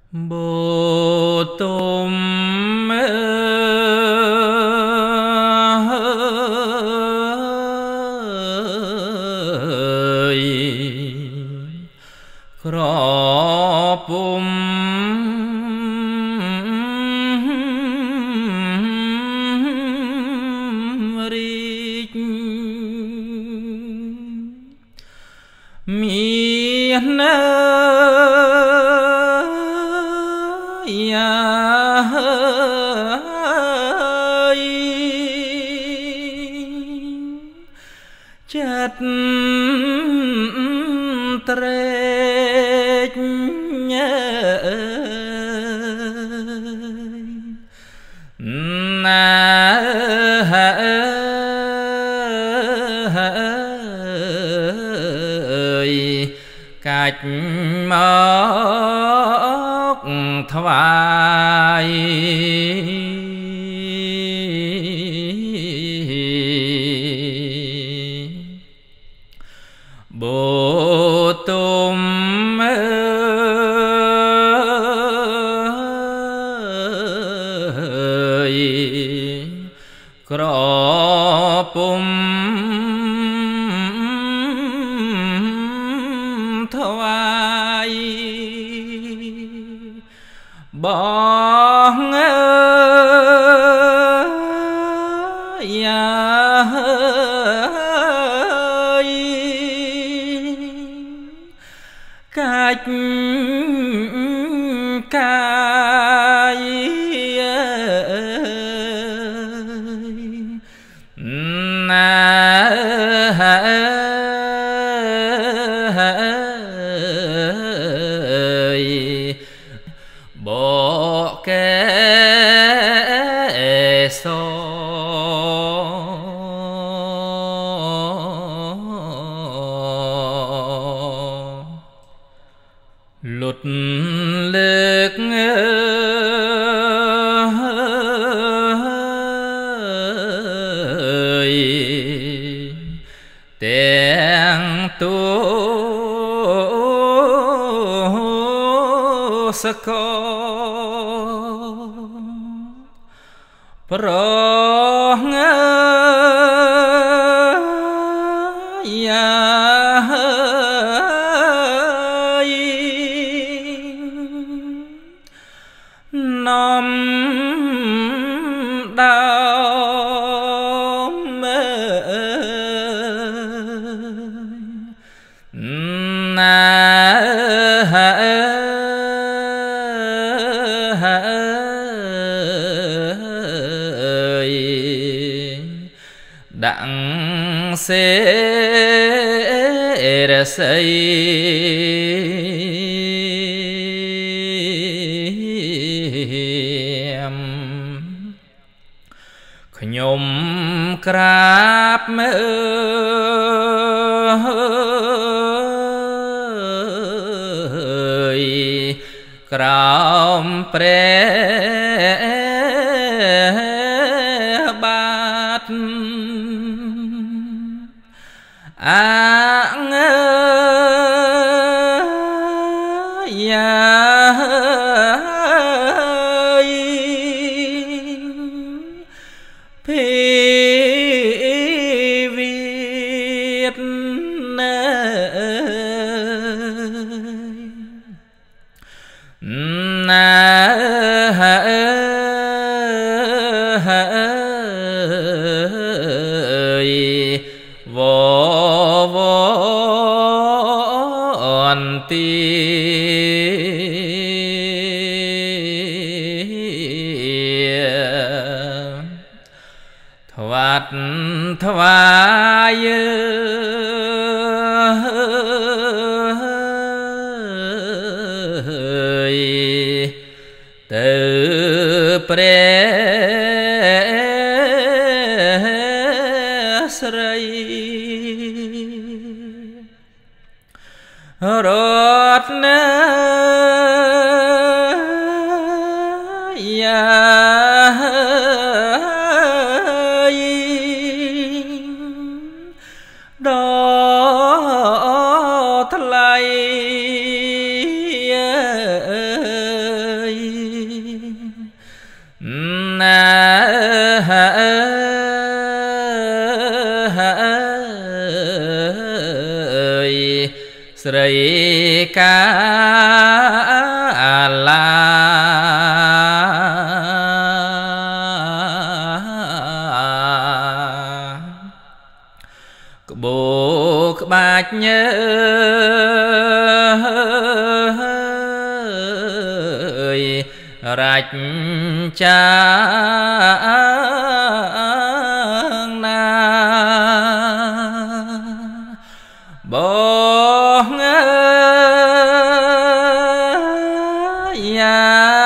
Bồ tôm ơi crop rich miền chất trách na ơi cách móc thoại Bồ tôm ơi crop thoại bóng cách cái na ơi bỏ kẻ so lụt lệch ơi tiếng tu sa co pro nom đau na ơi đặng xê ra xây nhôm crap ơi crom pre bát áng Việt na ơi vô vòn thoát thoái ơi từ pre srei rót na đó thay ស្រីកាឡាក្បូរក្បាច់ញើរាច់ចាងណាបងយ៉ា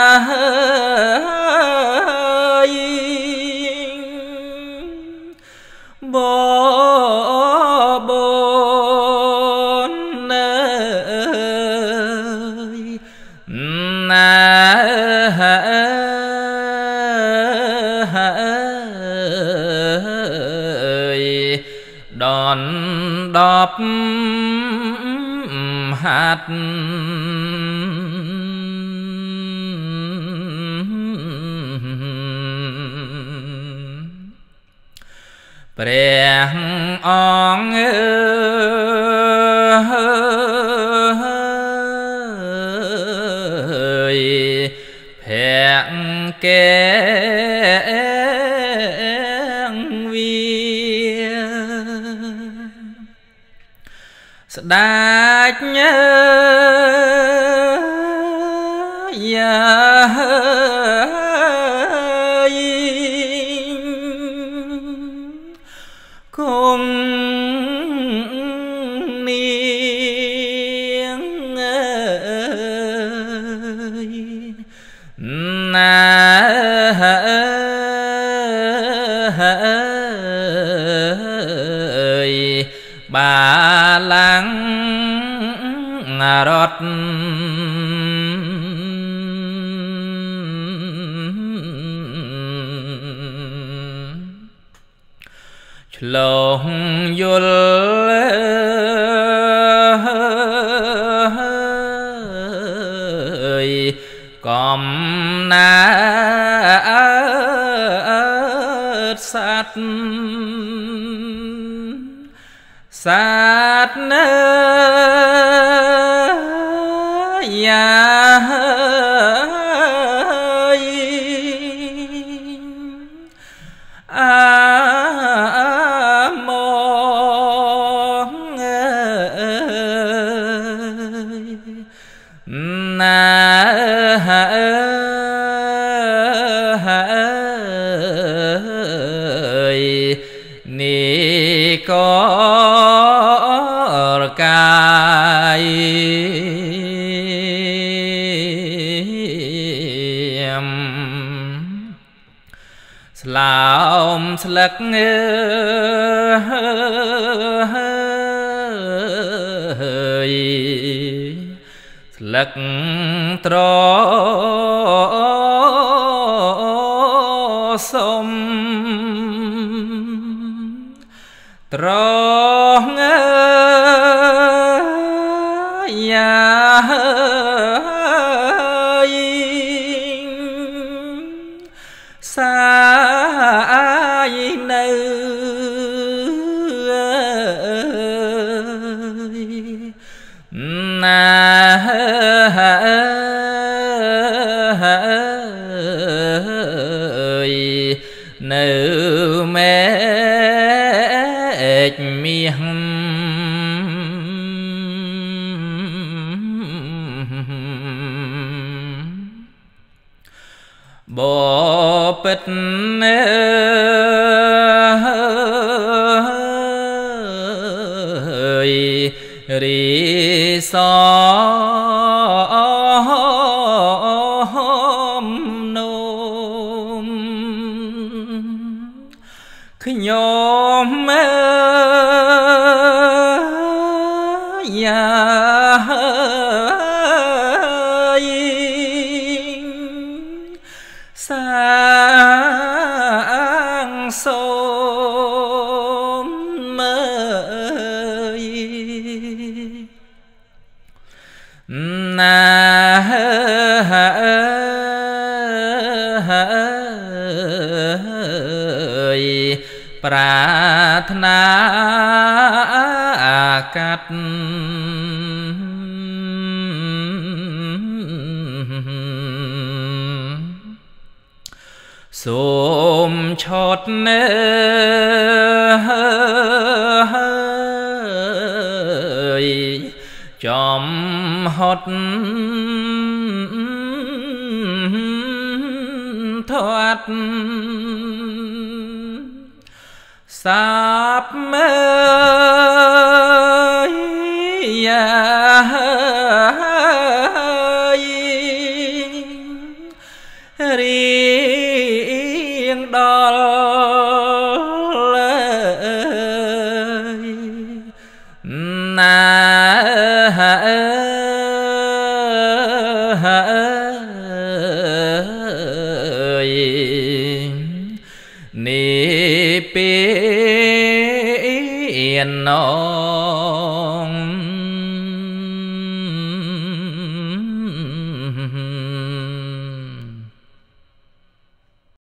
បនណាដនដប់ហាត់ព្រះអង្គភក្កែវាស្ដេចយ៉ាគង់នាងណាបាលាំងរត់ឆ្លងយល់កំណាតសត្វសាទនៅយ៉ាមកណានេះក៏កាយស្លោមស្លឹកស្លឹកត្រសុំត្រង់យ៉ាសាយនៅណានៅមេចមាសបពិតរីសនោមខ្ញុំយ៉ាសាងសូមណាប្រាថ្នាកាត់សូមឆោតណែចំហត់ធាត់សាបមើយារៀងដល់ណានេះពេលណោ